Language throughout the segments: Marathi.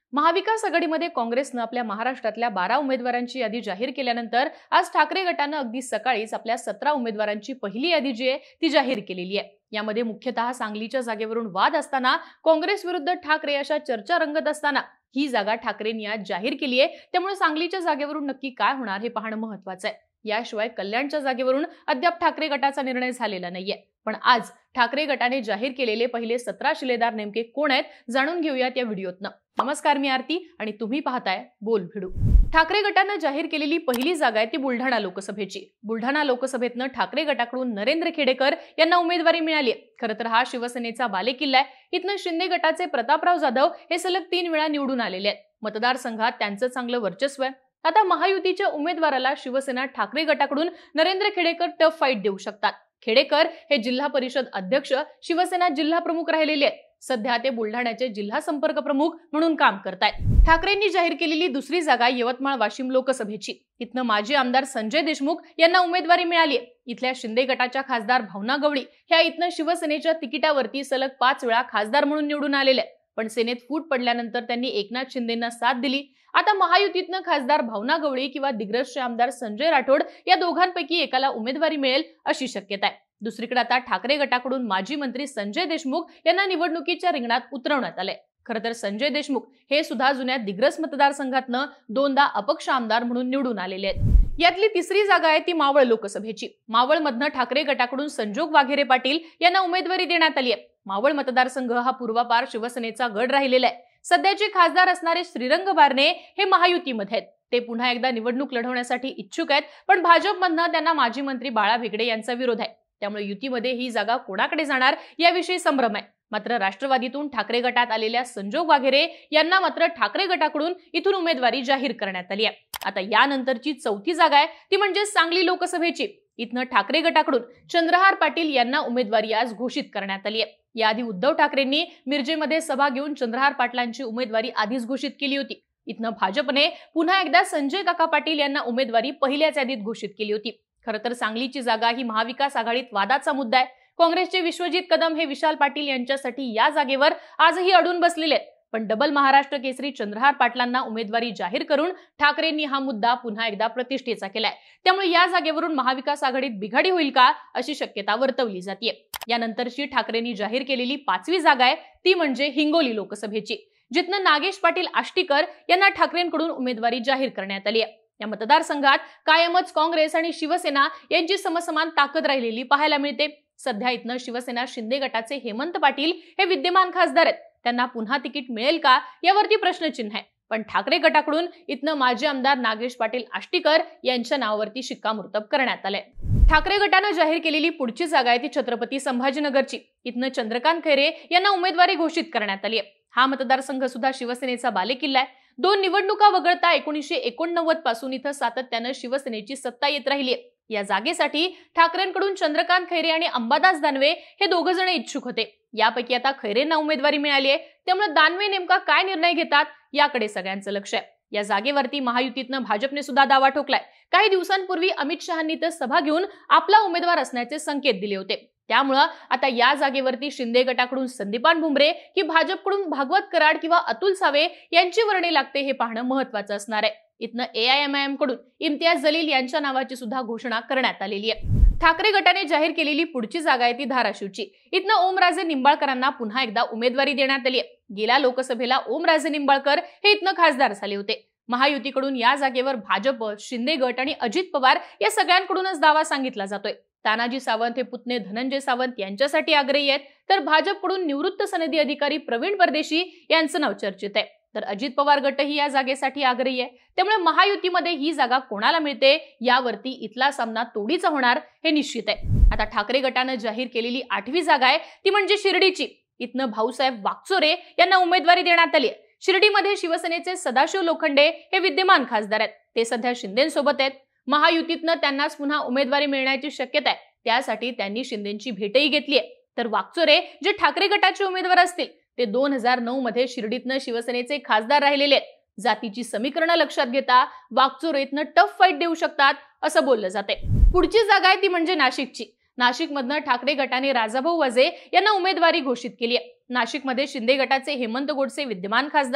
महाविकास आघाडीमध्ये काँग्रेसनं आपल्या महाराष्ट्रातल्या 12 उमेदवारांची यादी जाहीर केल्यानंतर आज ठाकरे गटानं अगदी सकाळीच आपल्या 17 उमेदवारांची पहिली यादी जी आहे ती जाहीर केलेली आहे। यामध्ये मुख्यतः सांगलीच्या जागेवरून वाद असताना काँग्रेस विरुद्ध ठाकरे अशा चर्चा रंगत असताना ही जागा ठाकरेंनी आज जाहीर केली आहे। त्यामुळे सांगलीच्या जागेवरून नक्की काय होणार हे पाहणं महत्त्वाचं आहे। याशिवाय कल्याणच्या जागेवरून अद्याप ठाकरे गटाचा निर्णय झालेला नाहीये, पण आज ठाकरे गटाने जाहीर केलेले पहिले 17 शिलेदार नेमके कोण आहेत जाणून घेऊयात या व्हिडिओतनं। नमस्कार, मी आरती आणि तुम्ही पाहताय बोल भिडू। ठाकरे गटाने जाहीर केलेली पहिली जागा आहे ती बुलढाणा लोकसभेची। बुलढाणा लोकसभेतनं ठाकरे गटाकडून नरेंद्र खेडेकर यांना उमेदवारी मिळाली आहे। खरं तर हा शिवसेनेचा बालेकिल्ला आहे। इथनं शिंदे गटाचे प्रतापराव जाधव हे सलग 3 वेळा निवडून आलेले आहेत। मतदारसंघात त्यांचं चांगलं वर्चस्व आहे। आता महायुतीच्या उमेदवाराला शिवसेना ठाकरे गटाकडून नरेंद्र खेडेकर टफ फाईट देऊ शकतात। खेडेकर हे जिल्हा परिषद अध्यक्ष, शिवसेना जिल्हा प्रमुख राहिलेले आहेत। सध्या ते बुलढाण्याचे जिल्हा संपर्क प्रमुख म्हणून काम करतायत। ठाकरेंनी जाहीर केलेली दुसरी जागा यवतमाळ वाशिम लोकसभेची। इथनं माजी आमदार संजय देशमुख यांना उमेदवारी मिळाली आहे। इथल्या शिंदे गटाच्या खासदार भावना गवळी ह्या इथनं शिवसेनेच्या तिकिटावरती सलग 5 वेळा खासदार म्हणून निवडून आलेले आहेत, पण सेनेत फूट पडल्यानंतर त्यांनी एकनाथ शिंदेंना साथ दिली। आता महायुतीतनं खासदार भावना गवळी किंवा दिग्रसचे आमदार संजय राठोड या दोघांपैकी एकाला उमेदवारी मिळेल अशी शक्यता आहे। दुसरीकडे आता ठाकरे गटाकडून माजी मंत्री संजय देशमुख यांना निवडणुकीच्या रिंगणात उतरवण्यात आले। खरं तर संजय देशमुख हे सुद्धा जुन्या दिग्रस मतदारसंघातनं 2दा अपक्ष आमदार म्हणून निवडून आलेले आहेत। यातली तिसरी जागा आहे ती मावळ लोकसभेची। मावळमधनं ठाकरे गटाकडून संजोग वाघेरे पाटील यांना उमेदवारी देण्यात आली आहे। मावळ मतदारसंघ हा पूर्वापार शिवसेनेचा गड राहिलेला आहे। सध्याचे खासदार असणारे श्रीरंग बारणे हे महायुतीमध्ये आहेत। ते पुन्हा एकदा निवडणूक लढवण्यासाठी इच्छुक आहेत, पण भाजपमधनं त्यांना माजी मंत्री बाळा भेगडे यांचा विरोध आहे। त्यामुळे युतीमध्ये ही जागा कोणाकडे जाणार याविषयी संभ्रम आहे। मात्र राष्ट्रवादीतून ठाकरे गटात आलेल्या संजोग वाघेरे यांना मात्र ठाकरे गटाकडून इथून उमेदवारी जाहीर करण्यात आली आहे। आता यानंतरची चौथी जागा आहे ती म्हणजे सांगली लोकसभेची। इथनं ठाकरे गटाकडून चंद्रहार पाटील यांना उमेदवारी आज घोषित करण्यात आली आहे। याआधी उद्धव ठाकरेंनी मिरजेमध्ये सभा घेऊन चंद्रहार पाटलांची उमेदवारी आधीच घोषित केली होती। इथनं भाजपने पुन्हा एकदा संजय काका पाटील यांना उमेदवारी पहिल्याच यादीत घोषित केली होती। खरं तर सांगलीची जागा ही महाविकास आघाडीत वादाचा मुद्दा आहे। काँग्रेसचे विश्वजित कदम हे विशाल पाटील यांच्यासाठी या जागेवर आजही अडून बसलेले आहेत, पण डबल महाराष्ट्र केसरी चंद्रहार पाटलांना उमेदवारी जाहीर करून ठाकरेंनी हा मुद्दा पुन्हा एकदा प्रतिष्ठेचा केलाय। त्यामुळे या जागेवरून महाविकास आघाडीत बिघाडी होईल का अशी शक्यता वर्तवली जाते। यानंतरची ठाकरेंनी जाहीर केलेली 5वी जागा आहे ती म्हणजे हिंगोली लोकसभेची, जिथनं नागेश पाटील आष्टीकर यांना ठाकरेंकडून उमेदवारी जाहीर करण्यात आली आहे। या मतदारसंघात कायमच काँग्रेस आणि शिवसेना यांची समसमान ताकद राहिलेली पाहायला मिळते। सध्या इथनं शिवसेना शिंदे गटाचे हेमंत पाटील हे विद्यमान खासदार आहेत। त्यांना पुन्हा तिकीट मिळेल का यावरती प्रश्नचिन्ह आहे, पण ठाकरे गटाकडून इथनं माजी आमदार नागेश पाटील आष्टीकर यांच्या नावावरती शिक्कामोर्तब करण्यात आलंय। ठाकरे गटानं जाहीर केलेली पुढची जागा आहे ती छत्रपती संभाजीनगरची। इथनं चंद्रकांत खैरे यांना उमेदवारी घोषित करण्यात आली आहे। हा मतदारसंघ सुद्धा शिवसेनेचा बालेकिल्ला आहे। 2 निवडणुका वगळता 1989 पासून इथं सातत्यानं शिवसेनेची सत्ता येत राहिली आहे। या जागेसाठी ठाकरेंकडून चंद्रकांत खैरे आणि अंबादास दानवे हे दोघं जण इच्छुक होते। यापैकी आता खैरेंना उमेदवारी मिळाली आहे, त्यामुळे दानवे नेमका काय निर्णय घेतात याकडे सगळ्यांचं लक्ष आहे। या जागेवरती महायुतीतनं भाजपने सुद्धा दावा ठोकलाय। काही दिवसांपूर्वी अमित शहांनी तर सभा घेऊन आपला उमेदवार असण्याचे संकेत दिले होते। त्यामुळे आता या जागेवरती शिंदे गटाकडून संदीपान भुमरे की भाजपकडून भागवत कराड किंवा अतुल सावे यांची वर्णी लागते हे पाहणं महत्त्वाचं असणार आहे। इथनं AIMIM कडून इम्तियाज जलील यांच्या नावाची सुद्धा घोषणा करण्यात आलेली आहे। ठाकरे गटाने जाहीर केलेली पुढची जागा आहे ती धाराशिवची। इथनं ओमराजे निंबाळकरांना पुन्हा एकदा उमेदवारी देण्यात आली आहे। गेल्या लोकसभेला ओमराजे निंबाळकर हे इथनं खासदार झाले होते। महायुतीकडून या जागेवर भाजप, शिंदे गट आणि अजित पवार या सगळ्यांकडूनच दावा सांगितला जातोय। तानाजी सावंत हे पुतणे धनंजय सावंत यांच्यासाठी आग्रही आहेत, तर भाजपकडून निवृत्त सनदी अधिकारी प्रवीण परदेशी यांचं नाव चर्चेत आहे। तर अजित पवार गटही या जागेसाठी आग्रही आहे। त्यामुळे महायुतीमध्ये ही जागा कोणाला मिळते यावरती इथला सामना तोडीचा होणार हे निश्चित आहे। आता ठाकरे गटानं जाहीर केलेली 8वी जागा आहे ती म्हणजे शिर्डीची। इथनं भाऊसाहेब वागचोरे यांना उमेदवारी देण्यात आली आहे। शिर्डीमध्ये शिवसेनेचे सदाशिव लोखंडे हे विद्यमान खासदार आहेत। ते सध्या शिंदेंसोबत आहेत। महायुतीतनं त्यांनाच पुन्हा उमेदवारी मिळण्याची शक्यता आहे, त्यासाठी त्यांनी शिंदेंची भेटही घेतली आहे। तर वागचोरे जे ठाकरे गटाचे उमेदवार असतील ते 2009 मध्ये शिर्डीतनं शिवसेनेचे खासदार राहिलेले आहेत। जातीची समीकरणं लक्षात घेता वागचोरे इथनं टफ फाईट देऊ शकतात असं बोललं जाते। पुढची जागा आहे ती म्हणजे नाशिकची। नाशिकमधनं ठाकरे गटाने राजाभाऊ वजे यांना उमेदवारी घोषित केली आहे। नाशिकमध्ये शिंदे गटाचे हेमंत गोडसे विद्यमान खासदार आहेत।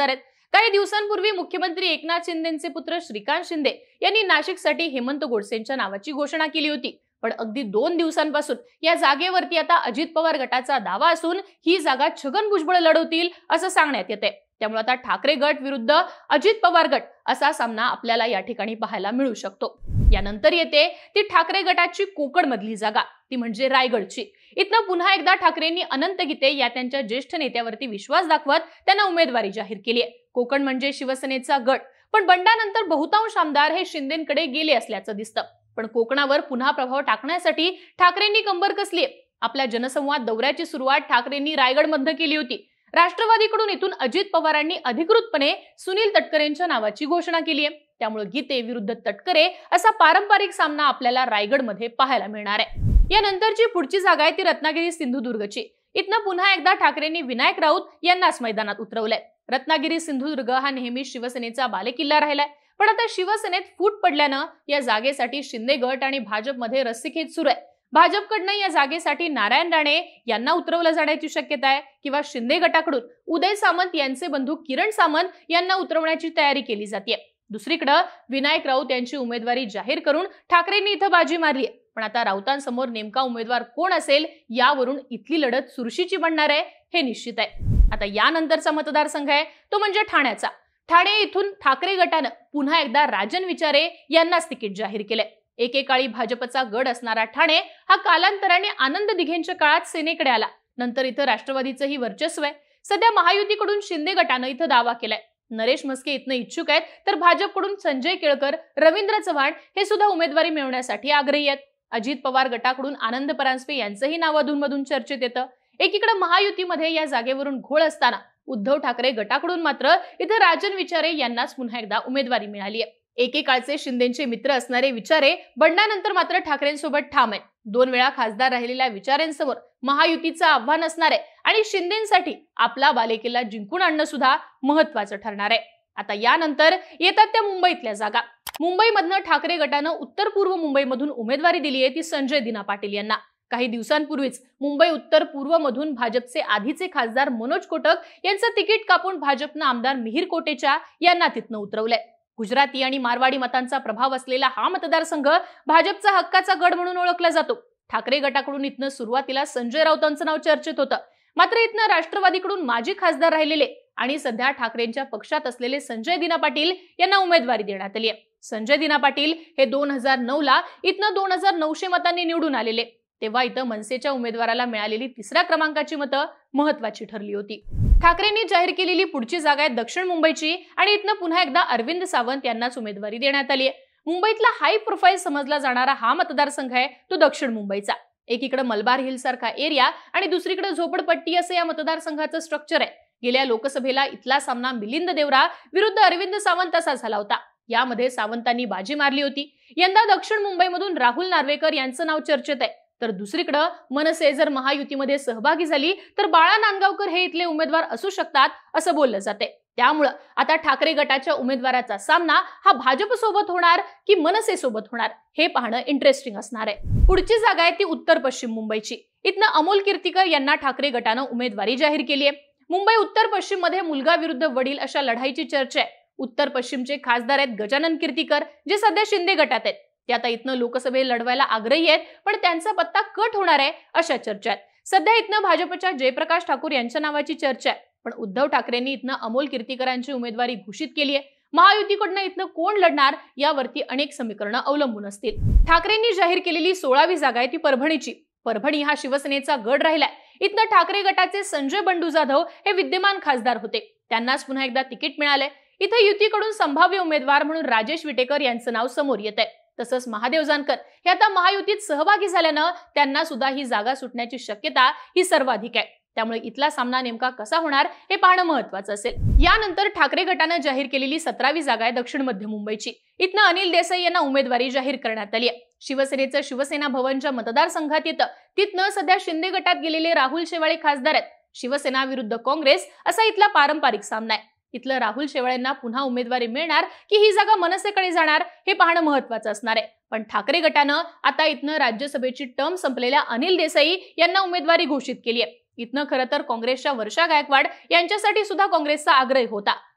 काही दिवसांपूर्वी मुख्यमंत्री एकनाथ शिंदेचे पुत्र श्रीकांत शिंदे यांनी नाशिकसाठी हेमंत गोडसेंच्या नावाची घोषणा केली होती. पण अगदी 2 दिवसांपासून या जागेवरती आता अजित पवार गटाचा दावा असून ही जागा छगन भुजबळ लढवतील असं सांगण्यात येते. त्यामुळे आता ठाकरे गट विरुद्ध अजित पवार गट असा सामना आपल्याला या ठिकाणी पाहायला मिळू शकतो. यानंतर येते ती ठाकरे गटाची कोकण मधली जागा, ती म्हणजे रायगडची. इथनं पुन्हा एकदा ठाकरेंनी अनंत गीते या त्यांच्या ज्येष्ठ नेत्यावरती विश्वास दाखवत त्यांना उमेदवारी जाहीर केली आहे. कोकण म्हणजे शिवसेनेचा गट, पण बंडानंतर बहुतांश आमदार हे शिंदेंकडे गेले असल्याचं दिसतं. पण कोकणावर पुन्हा प्रभाव टाकण्यासाठी ठाकरेंनी कंबर कसली आहे. आपल्या जनसंवाद दौऱ्याची सुरुवात ठाकरेंनी रायगडमध्ये केली होती. राष्ट्रवादीकडून इथून अजित पवारांनी अधिकृतपणे सुनील तटकरेंच्या नावाची घोषणा केली आहे. त्यामुळे गीते विरुद्ध तटकरे असा पारंपरिक सामना आपल्याला रायगडमध्ये पाहायला मिळणार आहे. यानंतरची पुढची जागा आहे ती रत्नागिरी सिंधुदुर्गची. इथनं पुन्हा एकदा ठाकरेंनी विनायक राऊत यांनाच मैदानात उतरवलंय. रत्नागिरी सिंधुदुर्ग हा नेहमी शिवसेनेचा बालेकिल्ला राहिलाय. पण आता शिवसेनेत फूट पडल्यानं या जागेसाठी शिंदे गट आणि भाजपमध्ये रस्सीखेच सुरू आहे. भाजपकडनं या जागेसाठी नारायण राणे यांना उतरवलं जाण्याची शक्यता आहे किंवा शिंदे गटाकडून उदय सामंत यांचे बंधू किरण सामंत यांना उतरवण्याची तयारी केली जाते. दुसरीकडे विनायक राऊत यांची उमेदवारी जाहीर करून ठाकरेंनी इथं बाजी मारली आहे. पण आता राऊतांसमोर नेमका उमेदवार कोण असेल यावरून इथली लढत चुरशीची बनणार आहे हे निश्चित आहे. आता यानंतरचा मतदारसंघ आहे तो म्हणजे ठाण्याचा. ठाणे इथून ठाकरे गटानं पुन्हा एकदा राजन विचारे यांनाच तिकीट जाहीर केलंय. एकेकाळी भाजपचा गड असणारा ठाणे हा कालांतराने आनंद दिघेंच्या काळात सेनेकडे आला. नंतर इथं राष्ट्रवादीचंही वर्चस्व आहे. सध्या महायुतीकडून शिंदे गटानं इथं दावा केलाय. नरेश म्हस्के इथनं इच्छुक आहेत, तर भाजपकडून संजय केळकर, रवींद्र चव्हाण हे सुद्धा उमेदवारी मिळवण्यासाठी आग्रही आहेत. अजित पवार गटाकडून आनंद परांजपे यांचंही नाव अधूनमधून चर्चेत येतं. एकीकडे महायुतीमध्ये या जागेवरून घोळ असताना उद्धव ठाकरे गटाकडून मात्र इथं राजन विचारे यांनाच पुन्हा एकदा उमेदवारी मिळाली आहे. एकेकाळचे शिंदेचे मित्र असणारे विचारे बंडानंतर मात्र ठाकरेंसोबत ठाम आहेत. 2 वेळा खासदार राहिलेल्या विचारेंसमोर महायुतीचं आव्हान असणार आहे आणि शिंदेसाठी आपला बालेकिल्ला जिंकून आणणं सुद्धा महत्वाचं ठरणार आहे. आता यानंतर येतात त्या मुंबईतल्या जागा. मुंबईमधनं ठाकरे गटानं उत्तर पूर्व मुंबईमधून उमेदवारी दिली आहे ती संजय दिना पाटील यांना. काही दिवसांपूर्वीच मुंबई उत्तर पूर्व मधून भाजपचे आधीचे खासदार मनोज कोटक यांचं तिकीट कापून भाजपनं आमदार मिहिर कोटेचा यांना तिथनं उतरवलंय. गुजराती आणि मारवाडी मतांचा प्रभाव असलेला हा मतदारसंघ भाजपचा हक्काचा गड म्हणून ओळखला जातो. ठाकरे गटाकडून इथनं सुरुवातीला संजय राऊतांचं नाव चर्चेत होतं. मात्र इथनं राष्ट्रवादीकडून माजी खासदार राहिलेले आणि सध्या ठाकरेंच्या पक्षात असलेले संजय दिना पाटील यांना उमेदवारी देण्यात आली आहे. संजय दिना पाटील हे 2009 ला इथनं 2900 मतांनी निवडून आलेले. तेव्हा इथं मनसेच्या उमेदवाराला मिळालेली 3ऱ्या क्रमांकाची मतं महत्वाची ठरली होती. ठाकरेंनी जाहीर केलेली पुढची जागा आहे दक्षिण मुंबईची आणि इथनं पुन्हा एकदा अरविंद सावंत यांनाच उमेदवारी देण्यात आली आहे. मुंबईतला हाय प्रोफाईल समजला जाणारा हा मतदारसंघ आहे तो दक्षिण मुंबईचा. एकीकडे मलबार हिल सारखा एरिया आणि दुसरीकडे झोपडपट्टी असं या मतदारसंघाचं स्ट्रक्चर आहे. गेल्या लोकसभेला इथला सामना मिलिंद देवरा विरुद्ध अरविंद सावंत असा झाला होता. यामध्ये सावंतांनी बाजी मारली होती. यंदा दक्षिण मुंबईमधून राहुल नार्वेकर यांचं नाव चर्चेत आहे. तर दुसरीकडे मनसे जर महायुतीमध्ये सहभागी झाली तर बाळा नांदगावकर हे इथले उमेदवार असू शकतात असं बोललं जाते. त्यामुळे आता ठाकरे गटाच्या उमेदवाराचा सामना हा भाजप सोबत होणार की मनसे सोबत होणार हे पाहणं इंटरेस्टिंग असणार आहे. पुढची जागा आहे ती उत्तर पश्चिम मुंबईची. इथनं अमोल कीर्तीकर यांना ठाकरे गटानं उमेदवारी जाहीर केली आहे. मुंबई उत्तर पश्चिम मध्ये मुलगा विरुद्ध वडील अशा लढाईची चर्चा आहे. उत्तर पश्चिमचे खासदार आहेत गजानन कीर्तीकर जे सध्या शिंदे गटात आहेत. ते आता इथनं लोकसभेत लढवायला आग्रही आहेत पण त्यांचा पत्ता कट होणार आहे अशा चर्चा आहेत. सध्या इथनं भाजपच्या जयप्रकाश ठाकूर यांच्या नावाची चर्चा आहे. पण उद्धव ठाकरेंनी इथनं अमोल कीर्तीकरांची उमेदवारी घोषित केली आहे. महायुतीकडनं इथनं कोण लढणार यावरती अनेक समीकरणं अवलंबून असतील. ठाकरेंनी जाहीर केलेली 16वी जागा आहे ती परभणीची. परभणी हा शिवसेनेचा गड राहिलाय. इथनं ठाकरे गटाचे संजय बंडू जाधव हे विद्यमान खासदार होते. त्यांनाच पुन्हा एकदा तिकीट मिळाले. इथे युतीकडून संभाव्य उमेदवार म्हणून राजेश विटेकर यांचं नाव समोर येत आहे. तसंच महादेव जानकर हे आता महायुतीत सहभागी झाल्यानं त्यांना सुद्धा ही जागा सुटण्याची शक्यता ही सर्वाधिक आहे. त्यामुळे इथला सामना नेमका कसा होणार हे पाहणं महत्वाचं असेल. यानंतर ठाकरे गटानं जाहीर केलेली 17वी जागा आहे दक्षिण मध्य मुंबईची. इथनं अनिल देसाई यांना उमेदवारी जाहीर करण्यात आली आहे. शिवसेनेचं शिवसेना भवनच्या मतदारसंघात येतं. तिथनं सध्या शिंदे गटात गेलेले राहुल शेवाळे खासदार आहेत. शिवसेना विरुद्ध काँग्रेस असा इथला पारंपरिक सामना आहे. इथलं राहुल शेवाळेंना पुन्हा उमेदवारी मिळणार की ही जागा मनसेकडे जाणार हे पाहणं महत्वाचं असणार आहे. पण ठाकरे गटानं आता इथनं राज्यसभेची टर्म संपलेल्या अनिल देसाई यांना उमेदवारी घोषित केली आहे. इथनं खरं तर काँग्रेसच्या वर्षा गायकवाड यांच्यासाठी सुद्धा काँग्रेसचा आग्रह होता.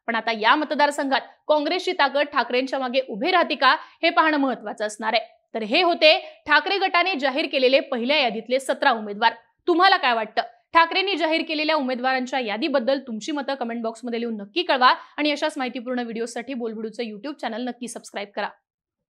पण आता या मतदारसंघात काँग्रेसची ताकद ठाकरेंच्या मागे उभे राहते का हे पाहणं महत्त्वाचं असणार आहे. तर हे होते ठाकरे गटाने जाहीर केलेले पहिल्या यादीतले 17 उमेदवार. तुम्हाला काय वाटतं? ठाकरेंनी जाहीर केलेल्या उमेदवारांच्या यादीबद्दल तुमची मतं कमेंट बॉक्समध्ये लिहून नक्की कळवा आणि अशाच माहितीपूर्ण व्हिडिओसाठी बोलबिडूचं YouTube चॅनल नक्की सबस्क्राईब करा.